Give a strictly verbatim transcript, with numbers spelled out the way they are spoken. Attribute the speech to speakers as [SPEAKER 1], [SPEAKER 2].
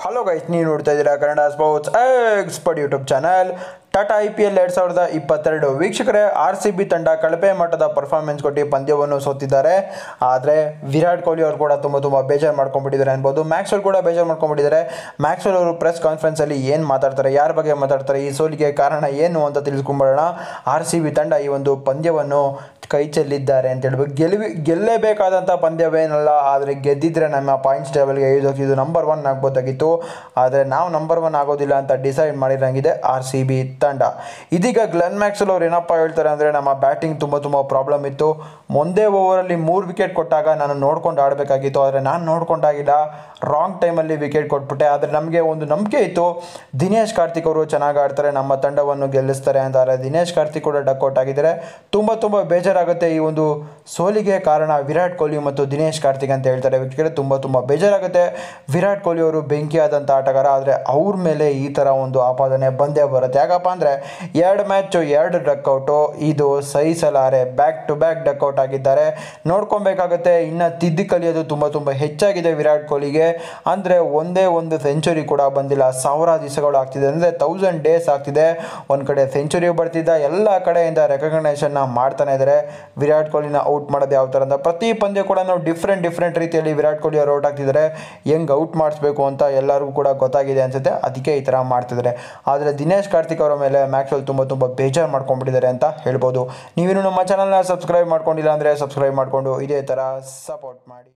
[SPEAKER 1] Hello guys, ನೀವು ನೋಡ್ತಾ ಇದ್ದೀರಾ Kannada sports expert YouTube channel. Tata I P L ಎರಡು ಸಾವಿರದ ಇಪ್ಪತ್ತೆರಡು ವೀಕ್ಷಕರೇ, ಆರ್ ಸಿ ಬಿ ತಂಡ ಕಳಪೆ ಮಟ್ಟದ ಪರ್ಫಾರ್ಮೆನ್ಸ್ ಕೊಟ್ಟು ಪಂದ್ಯವನ್ನು ಸೋತಿದ್ದಾರೆ. ಆದರೆ ವಿರಾಟ್ ಕೊಹ್ಲಿ ಅವರು ಕೂಡ ತುಂಬ ತುಂಬ ಬೇಜಾರು ಮಾಡ್ಕೊಂಡ್ಬಿಟ್ಟಿದ್ದಾರೆ ಅನ್ಬೋದು. ಮ್ಯಾಕ್ಸ್ವೆಲ್ ಕೂಡ ಬೇಜಾರು ಮಾಡ್ಕೊಂಡ್ಬಿಟ್ಟಿದ್ದಾರೆ. ಮ್ಯಾಕ್ಸ್ವೆಲ್ ಅವರು ಪ್ರೆಸ್ ಕಾನ್ಫರೆನ್ಸಲ್ಲಿ ಏನು ಮಾತಾಡ್ತಾರೆ, ಯಾರ ಬಗ್ಗೆ ಮಾತಾಡ್ತಾರೆ, ಈ ಸೋಲಿಗೆ ಕಾರಣ ಏನು ಅಂತ ತಿಳಿಸ್ಕೊಂಡ್ಬರೋಣ. ಆರ್ ಸಿ ಬಿ ತಂಡ ಈ ಒಂದು ಪಂದ್ಯವನ್ನು ಕೈ ಚೆಲ್ಲಿದ್ದಾರೆ ಅಂತ ಹೇಳ್ಬೇಕು. ಗೆಲುವಿ ಗೆಲ್ಲೇಬೇಕಾದಂಥ ಪಂದ್ಯವೇನಲ್ಲ, ಆದರೆ ಗೆದ್ದಿದ್ರೆ ನಮ್ಮ ಪಾಯಿಂಟ್ಸ್ ಟೇಬಲ್ಗೆ ಇದು ನಂಬರ್ ಒನ್ ಆಗ್ಬೋದಾಗಿತ್ತು. ಆದರೆ ನಾವು ನಂಬರ್ ಒನ್ ಆಗೋದಿಲ್ಲ ಅಂತ ಡಿಸೈಡ್ ಮಾಡಿರಂಗಿದೆ ಆರ್ ಸಿ ಬಿ ತಂಡ. ಇದೀಗ ಗ್ಲೆನ್ ಮ್ಯಾಕ್ಸ್ವೆಲ್ ಅವ್ರು ಏನಪ್ಪ ಹೇಳ್ತಾರೆ ಅಂದರೆ, ನಮ್ಮ ಬ್ಯಾಟಿಂಗ್ ತುಂಬ ತುಂಬ ಪ್ರಾಬ್ಲಮ್ ಇತ್ತು. ಒಂದೇ ಓವರಲ್ಲಿ ಮೂರು ವಿಕೆಟ್ ಕೊಟ್ಟಾಗ ನಾನು ನೋಡ್ಕೊಂಡು ಆಡಬೇಕಾಗಿತ್ತು, ಆದರೆ ನಾನು ನೋಡ್ಕೊಂಡಾಗಿಲ್ಲ, ರಾಂಗ್ ಟೈಮಲ್ಲಿ ವಿಕೆಟ್ ಕೊಟ್ಬಿಟ್ಟೆ. ಆದರೆ ನಮಗೆ ಒಂದು ನಂಬಿಕೆ ಇತ್ತು, ದಿನೇಶ್ ಕಾರ್ತಿಕ್ ಅವರು ಚೆನ್ನಾಗಿ ಆಡ್ತಾರೆ, ನಮ್ಮ ತಂಡವನ್ನು ಗೆಲ್ಲಿಸ್ತಾರೆ ಅಂತಾರೆ. ದಿನೇಶ್ ಕಾರ್ತಿಕ್ ಕೂಡ ಡಕ್ಔಟ್ ಆಗಿದ್ದಾರೆ. ತುಂಬ ತುಂಬ ಬೇಜಾರಾಗುತ್ತೆ. ಈ ಒಂದು ಸೋಲಿಗೆ ಕಾರಣ ವಿರಾಟ್ ಕೊಹ್ಲಿ ಮತ್ತು ದಿನೇಶ್ ಕಾರ್ತಿಕ್ ಅಂತ ಹೇಳ್ತಾರೆ. ವೀಕ್ಷಕರೇ, ತುಂಬ ತುಂಬ ಬೇಜಾರಾಗುತ್ತೆ. ವಿರಾಟ್ ಕೊಹ್ಲಿ ಅವರು ಬೆಂಕಿಯಾದಂಥ ಆಟಗಾರ, ಆದರೆ ಅವ್ರ ಮೇಲೆ ಈ ಥರ ಒಂದು ಆಪಾದನೆ ಬಂದೇ ಬರುತ್ತೆ. ಯಾಕಪ್ಪ ಅಂದರೆ ಎರಡು ಮ್ಯಾಚು ಎರಡು ಡಕ್ಔಟು, ಇದು ಸಹಿಸಲಾರೆ. ಬ್ಯಾಕ್ ಟು ಬ್ಯಾಕ್ ಡಕ್ಔಟ್ ಆಗಿದ್ದಾರೆ. ನೋಡ್ಕೊಬೇಕಾಗುತ್ತೆ. ಇನ್ನು ತಿದ್ದಿ ಕಲಿಯೋದು ತುಂಬ ತುಂಬ ಹೆಚ್ಚಾಗಿದೆ ವಿರಾಟ್ ಕೊಹ್ಲಿಗೆ. ಅಂದರೆ ಒಂದೇ ಒಂದು ಸೆಂಚುರಿ ಕೂಡ ಬಂದಿಲ್ಲ. ಸಾವಿರ ದಿವಸಗಳು ಆಗ್ತಿದೆ, ಅಂದರೆ ತೌಸಂಡ್ ಡೇಸ್ ಆಗ್ತಿದೆ. ಒಂದು ಕಡೆ ಸೆಂಚುರಿ ಬರ್ತಿದ್ದ, ಎಲ್ಲ ಕಡೆಯಿಂದ ರೆಕಗ್ನೈಷನ್ನ ಮಾಡ್ತಾನೆ ಇದ್ದಾರೆ. ವಿರಾಟ್ ಕೊಹ್ಲಿನ ಔಟ್ ಮಾಡೋದು ಯಾವ ಥರ ಅಂತ ಪ್ರತಿ ಪಂದ್ಯ ಕೂಡ ನಾವು ಡಿಫ್ರೆಂಟ್ ಡಿಫ್ರೆಂಟ್ ರೀತಿಯಲ್ಲಿ ವಿರಾಟ್ ಕೊಹ್ಲಿ ಅವರು ಔಟ್ ಆಗ್ತಿದ್ದಾರೆ. ಹೆಂಗೆ ಔಟ್ ಮಾಡಿಸ್ಬೇಕು ಅಂತ ಎಲ್ಲರಿಗೂ ಕೂಡ ಗೊತ್ತಾಗಿದೆ ಅನ್ಸುತ್ತೆ, ಅದಕ್ಕೆ ಈ ಥರ ಮಾಡ್ತಿದ್ದಾರೆ. ಆದರೆ ದಿನೇಶ್ ಕಾರ್ತಿಕ್ ಅವರ ಮೇಲೆ ಮ್ಯಾಕ್ಸ್ವೆಲ್ ತುಂಬ ತುಂಬ ಬೇಜಾರು ಮಾಡ್ಕೊಂಡ್ಬಿಟ್ಟಿದ್ದಾರೆ ಅಂತ ಹೇಳ್ಬೋದು. ನೀವೇನು ನಮ್ಮ ಚಾನಲ್ನ ಸಬ್ಸ್ಕ್ರೈಬ್ ಮಾಡ್ಕೊಂಡಿಲ್ಲ ಅಂದರೆ ಸಬ್ಸ್ಕ್ರೈಬ್ ಮಾಡಿಕೊಂಡು ಇದೇ ಥರ ಸಪೋರ್ಟ್ ಮಾಡಿ.